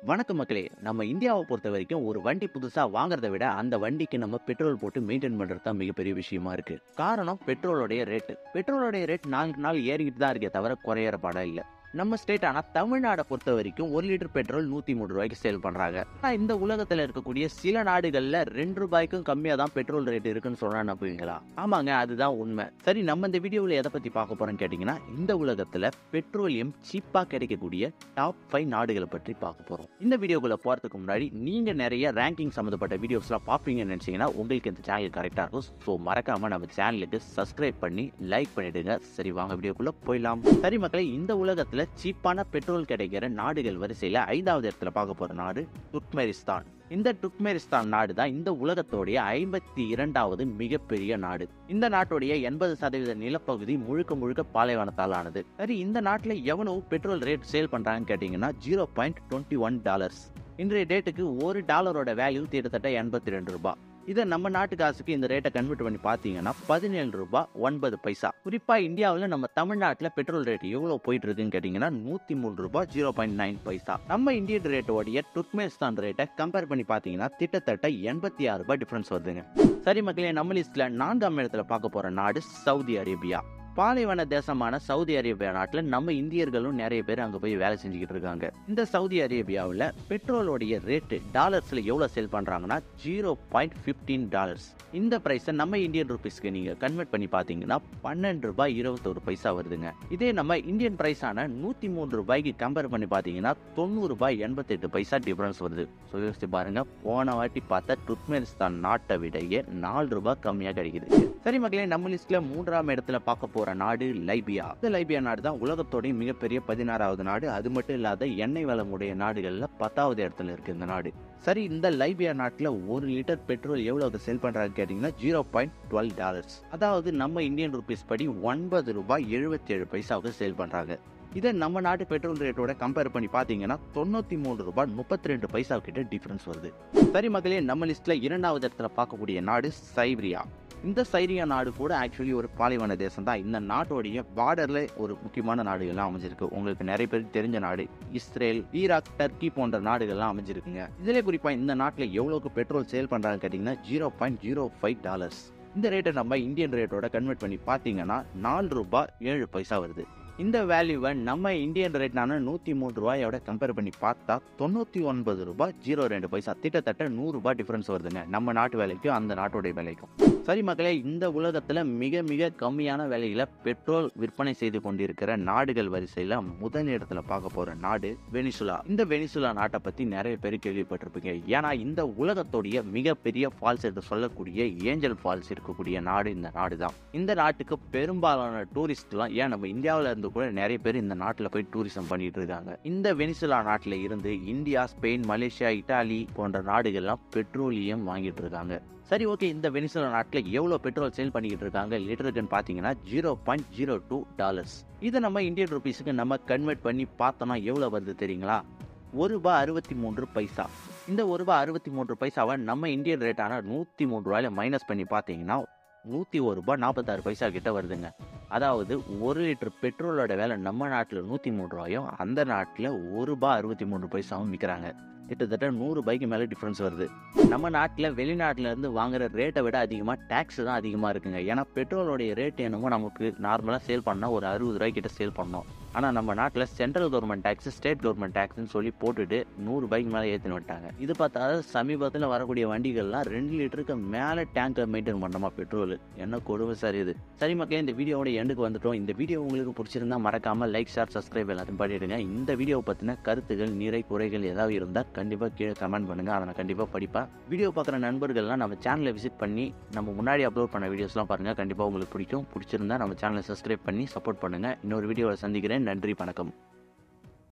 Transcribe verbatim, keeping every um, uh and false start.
வணக்கம் மக்களே. நம்ம இந்தியாவை பொறுத்த வரைக்கும் ஒரு வண்டி புதுசா வாங்குறதை விட அந்த வண்டிக்கு நம்ம பெட்ரோல் போட்டு மெயின்டைன் பண்றது தான் மிகப்பெரிய விஷயமா இருக்கு. காரணம் பெட்ரோலோடைய ரேட்டு. பெட்ரோலோடைய ரேட் நாளுக்கு நாள் ஏறிக்கிட்டு தான் இருக்கே தவிர குறையற பாடம் இல்ல. நம்ம ஸ்டேட் ஆனா தமிழ்நாடை பொறுத்த வரைக்கும் ஒரு லிட்டர் பெட்ரோல் நூத்தி மூணு ரூபாய்க்கு சேல் பண்றாங்க. ஆனா இந்த உலகத்துல இருக்கக்கூடிய சில நாடுகள்ல ரெண்டு ரூபாய்க்கும் கம்மியா தான் பெட்ரோல் ரேட் இருக்குன்னு சொன்னா நம்புவீங்களா? ஆமாங்க, அதுதான் உண்மை. சரி, நம்ம இந்த வீடியோவில் எதை பத்தி பார்க்க போறோம்னு கேட்டீங்கன்னா, இந்த உலகத்துல பெட்ரோலியம் சீப்பா கிடைக்கக்கூடிய டாப் ஃபைவ் நாடுகளை பற்றி பார்க்க போறோம். இந்த வீடியோக்குள்ள போறதுக்கு முன்னாடி நீங்க நிறைய ரேங்கிங் சம்பந்தப்பட்ட வீடியோஸ் எல்லாம் பார்ப்பீங்கன்னு நினைச்சீங்கன்னா உங்களுக்கு இந்த சேனல் கரெக்டா இருக்கும். ஸோ மறக்காம நம்ம சேனலுக்கு சப்ஸ்கிரைப் பண்ணி லைக் பண்ணிடுங்க. சரி, வாங்க வீடியோக்குள்ள போயிடலாம். சரி மக்களே, இந்த உலகத்துல சீப்பான பெட்ரோல் கிடைக்கிற நாடுகள் வரிசையில ஐந்தாவது இடத்துல பார்க்க போற நாடு துர்க்மெனிஸ்தான். இந்த துர்க்மெனிஸ்தான் நாடு தான் இந்த உலகத்தோடைய ஐம்பத்தி இரண்டாவது மிகப்பெரிய நாடு. இந்த நாட்டுடைய எண்பது சதவீத நிலப்பகுதி முழுக்க முழுக்க பாலைவனத்தால் ஆனது. சரி, இந்த நாட்டுல எவ்வளவு பெட்ரோல் ரேட் சேல் பண்றாங்கன்னு கேட்டீங்கன்னா zero point twenty one dollars. இன்றைய டேட்டுக்கு ஒரு டாலரோட வேல்யூ கிட்டத்தட்ட எண்பத்தி ரெண்டு ரூபாய். இதை நம்ம நாட்டு காசுக்கு இந்த ரேட்டை கன்வெர்ட் பண்ணி பார்த்தீங்கன்னா பதினேழு ரூபாய் ஒன்பது பைசா. குறிப்பா இந்தியாவில் நம்ம தமிழ்நாட்டில் பெட்ரோல் ரேட் எவ்வளவு போயிட்டு இருக்குன்னு கேட்டீங்கன்னா நூத்தி மூணு ரூபாய் ஜீரோ பாயிண்ட் நைன் பைசா. நம்ம இந்தியன் ரேட்டோடைய துர்க்மெனிஸ்தான் ரேட்டை கம்பேர் பண்ணி பார்த்தீங்கன்னா கிட்டத்தட்ட எண்பத்தி ஆறு ரூபாய் டிஃபரன்ஸ் வருதுங்க. சரி மக்களே, நம்ம லிஸ்ட்ல நான்காம் இடத்துல பார்க்க போற நாடு சவுதி அரேபியா. பாலைவன தேசமான சவுதி அரேபியா நாட்டில் நம்ம இந்தியர்களும் நிறைய பேர் அங்கே போய் வேலை செஞ்சுக்கிட்டு இருக்காங்க. இந்த சவுதி அரேபியாவில் பெட்ரோலோடைய ரேட்டு டாலர்ஸ்ல எவ்வளோ சேல் பண்றாங்கன்னா ஜீரோ பாயிண்ட் பிப்டீன் டாலர்ஸ். இந்த பிரைஸை நம்ம இந்தியன் ருபீஸ்க்கு நீங்க கன்வெர்ட் பண்ணி பார்த்தீங்கன்னா பன்னெண்டு ரூபாய் இருபத்தொரு பைசா வருதுங்க. இதே நம்ம இந்தியன் பிரைஸான நூத்தி மூணு ரூபாய்க்கு கம்பேர் பண்ணி பார்த்தீங்கன்னா தொண்ணூறு ரூபாய் எண்பத்தி எட்டு பைசா டிஃபரன்ஸ் வருது. ஸோ யோசிச்சு பாருங்க, போன வாட்டி பார்த்தா துர்க்மெனிஸ்தான் நாட்டை விடையே நாலு ரூபாய் கம்மியாக கிடைக்குது. சரி மக்களே, நம்ம லிஸ்ட்ல மூன்றாம் இடத்துல பார்க்க போற நாடு லைபியா. இந்த லைபியா நாடு தான் உலகத்தோடைய மிகப்பெரிய பதினாறாவது நாடு. அது மட்டும் இல்லாத எண்ணெய் வளமுடைய நாடுகள்ல பத்தாவது இடத்துல இருக்கு இந்த நாடு. சரி, இந்த லைபியா நாட்டுல ஒரு லிட்டர் பெட்ரோல் எவ்வளவு சேல் பண்றாங்க கேட்டீங்கன்னா ஜீரோ பாயிண்ட் டுவெல் டாலர்ஸ். அதாவது நம்ம இந்தியன் ருபீஸ் படி ஒன்பது ரூபாய் எழுபத்தி ஏழு பைசாவுக்கு சேல் பண்றாங்க. இதை நம்ம நாட்டு பெட்ரோல் ரேட்டோட கம்பேர் பண்ணி பார்த்தீங்கன்னா தொண்ணூத்தி மூணு ரூபாய் முப்பத்தி ரெண்டு பைசா கிட்ட டிஃபரன்ஸ் வருது. சரி மக்களே, நம்ம லிஸ்ட்ல இரண்டாவது இடத்துல பார்க்கக்கூடிய நாடு சைப்ரியா. இந்த சைரியா நாடு கூட ஆக்சுவலி ஒரு பாலைவன தேசம் தான். இந்த நாட்டோடைய பார்டர்ல ஒரு முக்கியமான நாடுகள்லாம் அமைஞ்சிருக்கு. உங்களுக்கு நிறைய பேருக்கு தெரிஞ்ச நாடு இஸ்ரேல், ஈராக், டர்க்கி போன்ற நாடுகள்லாம் அமைஞ்சிருக்குங்க. இதுல குறிப்பா இந்த நாட்டில் எவ்வளவுக்கு பெட்ரோல் சேல் பண்றாங்க கேட்டீங்கன்னா zero point zero five dollars. இந்த ரேட்டை நம்ம இந்தியன் ரேட்டோட கன்வெர்ட் பண்ணி பார்த்தீங்கன்னா நாலு ரூபாய் ஏழு பைசா வருது. இந்த வேல்யூவை நம்ம இந்தியன் ரேட்னான நூத்தி மூணு ரூபாயோட கம்பேர் பண்ணி பார்த்தா தொண்ணூத்தி ஒன்பது ரூபாய் ஜீரோ ரெண்டு பைசா, கிட்டத்தட்ட நூறு ரூபாய் டிஃபரன்ஸ் வருதுங்க நம்ம நாட்டு வேலைக்கும் அந்த நாட்டுடைய வேலைக்கும். சரி மக்களே, இந்த உலகத்துல மிக மிக கம்மியான விலையில பெட்ரோல் விற்பனை செய்து கொண்டிருக்கிற நாடுகள் வரிசையில முதல் இடத்துல பார்க்க போற நாடு வெனிசுலா. இந்த வெனிசுலா நாட்டை பத்தி நிறைய பேர் கேள்விப்பட்டிருப்பீங்க. ஏன்னா இந்த உலகத்தோடைய மிகப்பெரிய ஃபால்ஸ் என்று சொல்லக்கூடிய ஏஞ்சல் ஃபால்ஸ் இருக்கக்கூடிய நாடு இந்த நாடு தான். இந்த நாட்டுக்கு பெரும்பாலான டூரிஸ்ட் எல்லாம், ஏன் நம்ம இந்தியாவில இருந்து கூட நிறைய பேர் இந்த நாட்டுல போய் டூரிசம் பண்ணிட்டு இருக்காங்க. இந்த வெனிசுலா நாட்டுல இருந்து இந்தியா, ஸ்பெயின், மலேசியா, இட்டாலி போன்ற நாடுகள்லாம் பெட்ரோலியம் வாங்கிட்டு இருக்காங்க. சரி ஓகே, இந்த வெனிசுலா நாட்டில் எவ்வளோ பெட்ரோல் சேல் பண்ணிக்கிட்டு இருக்காங்க லிட்டருக்குன்னு பார்த்தீங்கன்னா zero point zero two dollars. இதை நம்ம இந்தியன் ருபீஸுக்கு நம்ம கன்வெர்ட் பண்ணி பார்த்தோம்னா எவ்வளோ வருது தெரியுங்களா? ஒரு ரூபாய் அறுபத்தி மூன்று பைசா. இந்த ஒரு ரூபாய் அறுபத்தி மூன்று பைசாவை நம்ம இந்தியன் ரேட்டான நூற்றி மூணு ரூபாயில மைனஸ் பண்ணி பார்த்தீங்கன்னா நூற்றி ஒரு ரூபாய் நாற்பத்தாறு பைசா கிட்ட வருதுங்க. அதாவது ஒரு லிட்டர் பெட்ரோலோட வேலை நம்ம நாட்டில் நூற்றி மூணு ரூபாயும் அந்த நாட்டில் ஒரு ரூபாய் அறுபத்தி மூணு பைசாவும் விற்கிறாங்க. கிட்டத்தட்ட நூறு ரூபாய்க்கு மேலே டிஃப்ரென்ஸ் வருது. நம்ம நாட்டில் வெளிநாட்டில இருந்து வாங்குற ரேட்டை விட அதிகமாக டேக்ஸ் தான் அதிகமாக இருக்குங்க. ஏன்னா பெட்ரோலோடைய ரேட் என்னமோ நமக்கு நார்மலாக சேல் பண்ணால் ஒரு அறுபது ரூபாய்க்கு கிட்ட சேல் பண்ணோம். ஆனால் நம்ம நாட்டில் central government tax, state government டேக்ஸ்ன்னு சொல்லி போட்டுட்டு நூறு ரூபாய்க்கு மேலே ஏற்றின்னு விட்டாங்க. இது பார்த்தா சமீபத்தில் வரக்கூடிய வண்டிகள்லாம் ரெண்டு லிட்டருக்கு மேலே டேங்கை மெயின்டைன் பண்ணோமா பெட்ரோல். என்ன கொடுமை சார் இது. சரி மக்களே, இந்த வீடியோவோட எண்டுக்கு வந்துட்டோம். இந்த வீடியோ உங்களுக்கு பிடிச்சிருந்தா மறக்காம லைக், ஷேர், சப்ஸ்கிரைப் எல்லாத்தையும் பண்ணிடுங்க. இந்த வீடியோவை பற்றின கருத்துகள், நிறை, குறைகள் ஏதாவது இருந்தால் கண்டிப்பாக கீழே கமெண்ட் பண்ணுங்க. அதை நான் கண்டிப்பாக படிப்பேன். வீடியோ பார்க்குற நண்பர்கள்லாம் நம்ம சேனலை விசிட் பண்ணி நம்ம முன்னாடி அப்லோட் பண்ண வீடியோஸ்லாம் பாருங்கள். கண்டிப்பாக உங்களுக்கு பிடிக்கும். பிடிச்சிருந்தா நம்ம சேனலை சப்ஸ்கிரைப் பண்ணி சப்போர்ட் பண்ணுங்கள். இன்னொரு வீடியோவை சந்திக்கிறேன். நன்றி, வணக்கம்.